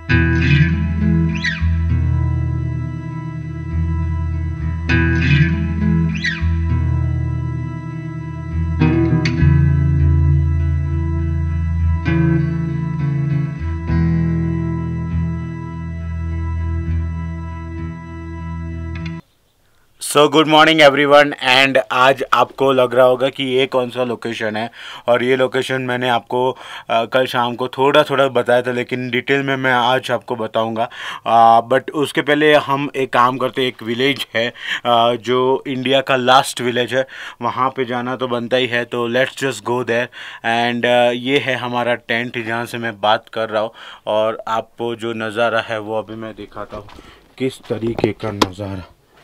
So good morning everyone. And आज आपको लग रहा होगा कि ये कौन सा लोकेशन है, और ये लोकेशन मैंने आपको कल शाम को थोड़ा बताया था, लेकिन डिटेल में मैं आज आपको बताऊंगा। बट उसके पहले हम एक काम करते हैं। एक विलेज है जो इंडिया का लास्ट विलेज है, वहाँ पे जाना तो बनता ही है, तो let's just go there. And ये है हमारा टेंट जहाँ से मैं बात कर रहा हूँ, और आपको जो नज़ारा है वो अभी मैं दिखाता हूँ किस तरीके का नज़ारा।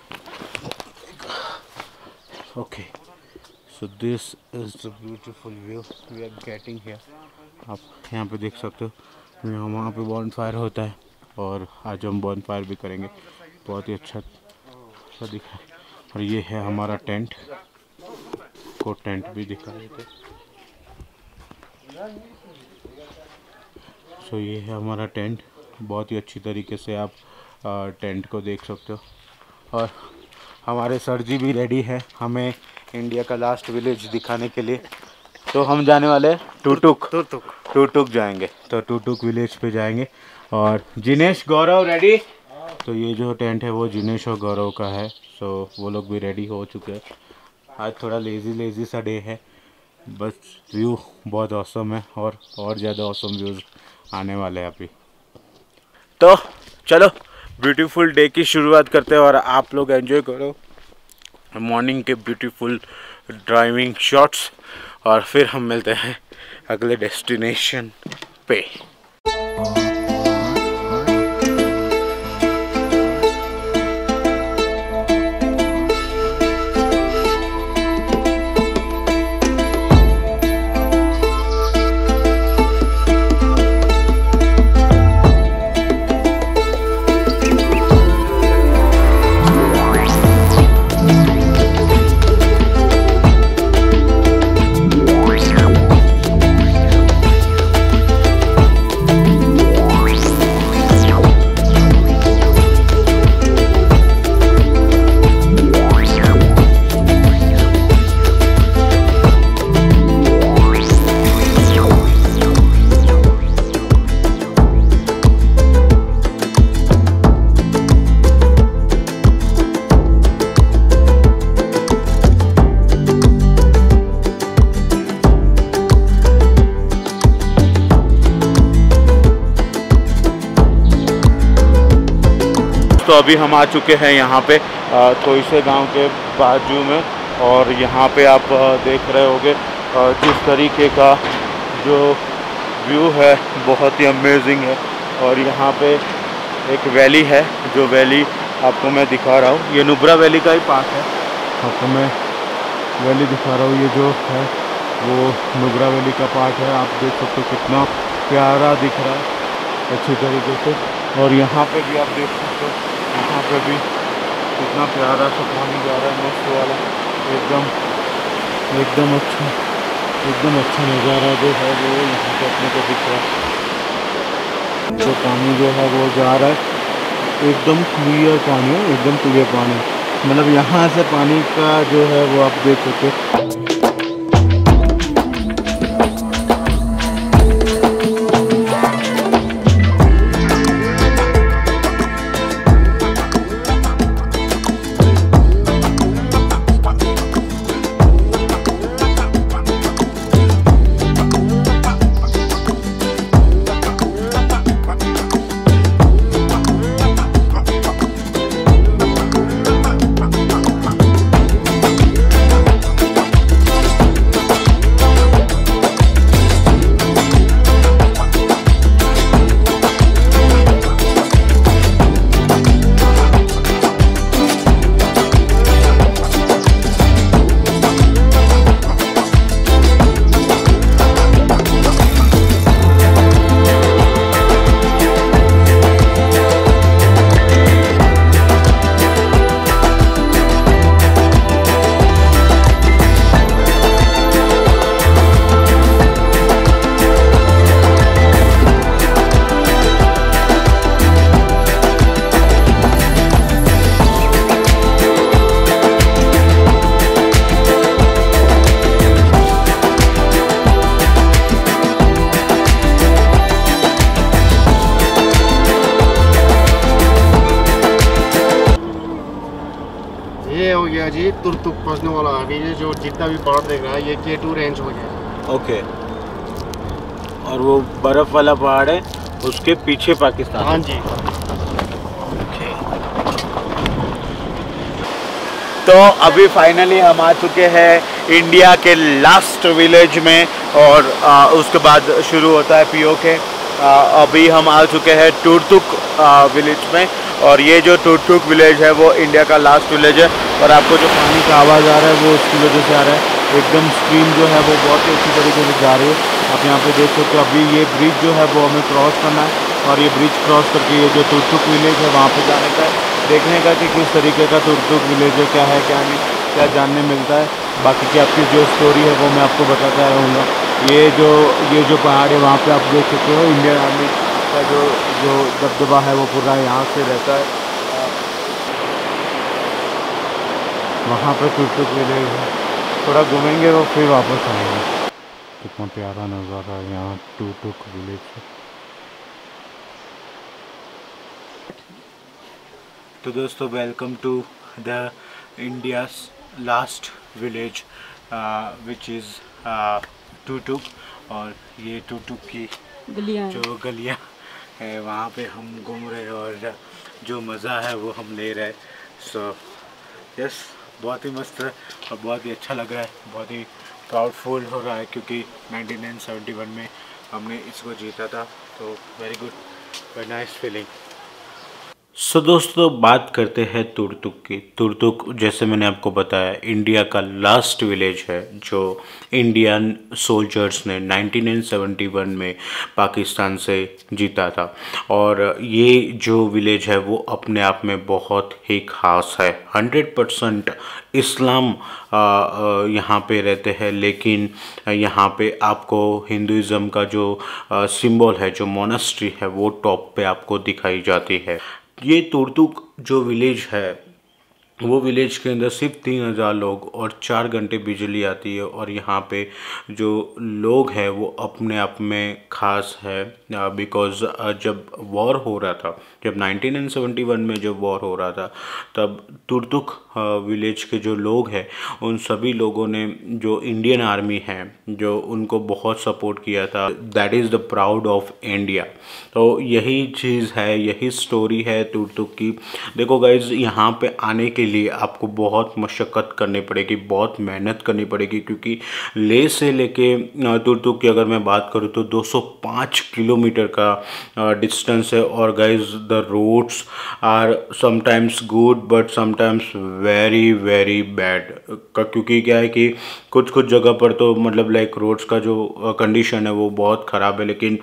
Okay, so this is the beautiful view we are getting here. आप यहाँ पे देख सकते हो, वहाँ पे बॉनफायर होता है, और आज हम बॉनफायर भी करेंगे। बहुत ही अच्छा दिख रहा है। और ये है हमारा टेंट, को टेंट भी दिखा देते। सो ये है हमारा टेंट, बहुत ही अच्छी तरीके से आप टेंट को देख सकते हो। और हमारे सर जी भी रेडी है हमें इंडिया का लास्ट विलेज दिखाने के लिए। तो हम जाने वाले टूटुक जाएंगे, तो टूटुक विलेज पे जाएंगे। और जिनेश गौरव रेडी। तो ये जो टेंट है वो जिनेश और गौरव का है। सो वो लोग भी रेडी हो चुके हैं। आज थोड़ा लेज़ी सा डे है, बस व्यू बहुत ऑसम है, और ज़्यादा ऑसम व्यूज़ आने वाले हैं अभी। तो चलो ब्यूटीफुल डे की शुरुआत करते हैं, और आप लोग एंजॉय करो मॉर्निंग के ब्यूटीफुल ड्राइविंग शॉट्स, और फिर हम मिलते हैं अगले डेस्टिनेशन पे। तो अभी हम आ चुके हैं यहाँ पे थोइसे गांव के बाजू में, और यहाँ पे आप देख रहे होगे जिस तरीके का जो व्यू है बहुत ही अमेजिंग है। और यहाँ पे एक वैली है, जो वैली आपको मैं दिखा रहा हूँ, ये नुब्रा वैली का ही पार्ट है। आपको मैं वैली दिखा रहा हूँ, ये जो है वो नुब्रा वैली का पार्ट है। आप देख सकते हो कितना प्यारा दिख रहा है अच्छी तरीके से। और यहाँ पे भी आप देख सकते हो, यहाँ पे भी कितना प्यारा सा पानी जा रहा है, मस्त वाला, एकदम अच्छा नज़ारा जो है वो यहाँ पे अपने को दिख रहा है। जो पानी जो है वो जा रहा है, एकदम क्लियर पानी है, एकदम क्लियर पानी, मतलब यहाँ से पानी का जो है वो आप देख सकते हो। एरिया जी तुर्तुक पहुंचने वाला है। अभी ये जो जितना भी पहाड़ देख रहा है ये K2 रेंज हो गया। ओके, और वो बर्फ़ वाला पहाड़ है उसके पीछे पाकिस्तान। हाँ जी। ओके, तो अभी फाइनली हम आ चुके हैं इंडिया के लास्ट विलेज में, और उसके बाद शुरू होता है पीओके। अभी हम आ चुके हैं तुर्तुक विलेज में, और ये जो तुर्तुक विलेज है वो इंडिया का लास्ट विलेज है। और आपको जो पानी का आवाज़ आ रहा है वो उसकी वजह से आ रहा है, एकदम स्ट्रीम जो है वो बहुत ही अच्छी तरीके से जा रही है। आप यहाँ पे देख सकते हो। अभी ये ब्रिज जो है वो हमें क्रॉस करना है, और ये ब्रिज क्रॉस करके ये जो तुर्तुक विलेज है वहाँ पे जाने का है, देखने का कि किस तरीके का तुर्तुक विलेज है, क्या नहीं, क्या जानने मिलता है। बाकी की आपकी जो स्टोरी है वो मैं आपको बताता रहूँगा। ये जो पहाड़ है वहाँ पे आप देख सकते हो इंडियन आर्मी का जो जो दबदबा है वो पूरा यहाँ से रहता है। वहाँ पे तुर्तुक विलेज है, थोड़ा घूमेंगे तो फिर वापस आएंगे। कितना प्यारा नज़ारा है यहाँ तुर्तुक विलेज से। तो दोस्तों, welcome to the India's last village which is Turtuk. और ये तुर्तुक की जो गलियाँ है वहाँ पे हम घूम रहे हैं, और जो मज़ा है वो हम ले रहे हैं। सो यस, बहुत ही मस्त है और बहुत ही अच्छा लग रहा है, बहुत ही प्राउडफुल हो रहा है, क्योंकि 1971 में हमने इसको जीता था। तो very good, very nice feeling. So दोस्तों, बात करते हैं तुर्तुक की। तुर्तुक, जैसे मैंने आपको बताया, इंडिया का लास्ट विलेज है जो इंडियन सोल्जर्स ने 1971 में पाकिस्तान से जीता था। और ये जो विलेज है वो अपने आप में बहुत ही ख़ास है। 100% इस्लाम यहाँ पे रहते हैं, लेकिन यहाँ पे आपको हिंदुज़म का जो सिंबल है, जो मोनास्ट्री है, वो टॉप पे आपको दिखाई जाती है। ये तुर्तुक जो विलेज है वो विलेज के अंदर सिर्फ 3000 लोग और 4 घंटे बिजली आती है। और यहाँ पे जो लोग हैं वो अपने आप में ख़ास है, बिकॉज़ जब वॉर हो रहा था, जब 1971 में जब वॉर हो रहा था, तब तुर्तुक विलेज के जो लोग हैं उन सभी लोगों ने, जो इंडियन आर्मी है, जो उनको बहुत सपोर्ट किया था। That is the proud of India. तो यही चीज़ है, यही स्टोरी है तुर्तुक की। देखो गाइज, यहाँ पे आने के लिए आपको बहुत मशक्क़त करनी पड़ेगी, बहुत मेहनत करनी पड़ेगी, क्योंकि ले से लेके तुर्तुक की अगर मैं बात करूँ तो 205 किलोमीटर का डिस्टेंस है। और guys, the roads are sometimes good but sometimes very very bad, क्योंकि क्या है कि कुछ जगह पर तो मतलब लाइक रोड्स का जो कंडीशन है वो बहुत ख़राब है। लेकिन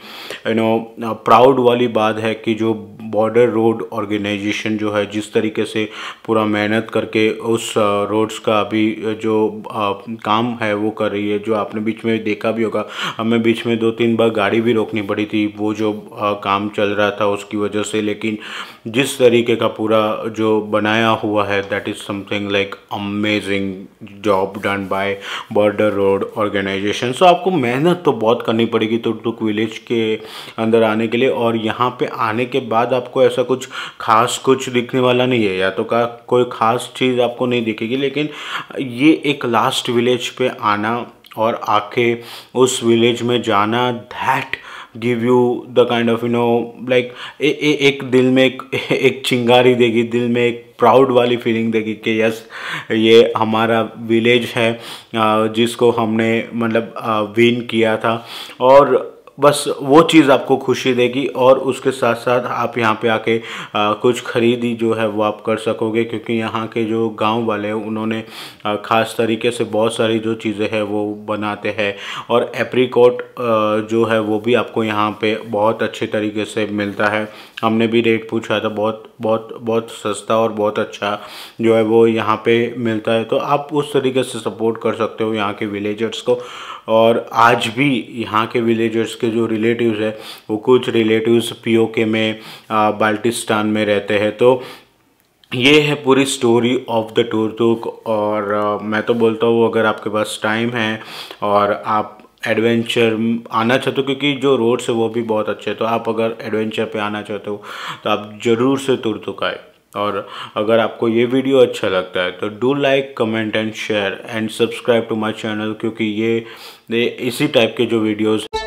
प्राउड वाली बात है कि जो बॉर्डर रोड ऑर्गेनाइजेशन जो है, जिस तरीके से पूरा मेहनत करके उस रोड्स का अभी जो काम है वो कर रही है। जो आपने बीच में देखा भी होगा, हमें बीच में 2-3 बार गाड़ी भी रोकनी पड़ी थी वो जो काम चल रहा था उसकी वजह से। लेकिन जिस तरीके का पूरा जो बनाया हुआ है, that is something like amazing job done by border road organisation. So आपको मेहनत तो बहुत करनी पड़ेगी तुर्तुक विलेज के अंदर आने के लिए। और यहाँ पे आने के बाद आपको ऐसा कुछ खास कुछ दिखने वाला नहीं है, या तो का कोई ख़ास चीज़ आपको नहीं दिखेगी। लेकिन ये एक लास्ट विलेज पे आना और आके उस विलेज में जाना, that give you the kind of like एक दिल में एक चिंगारी देगी, दिल में एक प्राउड वाली फीलिंग देगी कि यस, ये हमारा विलेज है जिसको हमने मतलब विन किया था। और बस वो चीज़ आपको खुशी देगी। और उसके साथ साथ आप यहाँ पे आके कुछ खरीदी जो है वो आप कर सकोगे, क्योंकि यहाँ के जो गांव वाले हैं उन्होंने ख़ास तरीके से बहुत सारी जो चीज़ें हैं वो बनाते हैं। और एप्रीकॉट जो है वो भी आपको यहाँ पे बहुत अच्छे तरीके से मिलता है। हमने भी रेट पूछा था, बहुत बहुत बहुत सस्ता और बहुत अच्छा जो है वो यहाँ पे मिलता है। तो आप उस तरीके से सपोर्ट कर सकते हो यहाँ के विलेजर्स को। और आज भी यहाँ के विलेजर्स के जो रिलेटिव्स है, वो कुछ रिलेटिव्स पीओके में बाल्टिस्तान में रहते हैं। तो ये है पूरी स्टोरी ऑफ द तुर्तुक। और मैं तो बोलता हूँ, अगर आपके पास टाइम है और आप एडवेंचर आना चाहते हो, क्योंकि जो रोड्स है वो भी बहुत अच्छे हैं, तो आप अगर एडवेंचर पे आना चाहते हो तो आप ज़रूर से तुर्तुक आए। और अगर आपको ये वीडियो अच्छा लगता है तो do like, comment and share and subscribe to my channel, क्योंकि ये इसी टाइप के जो वीडियोस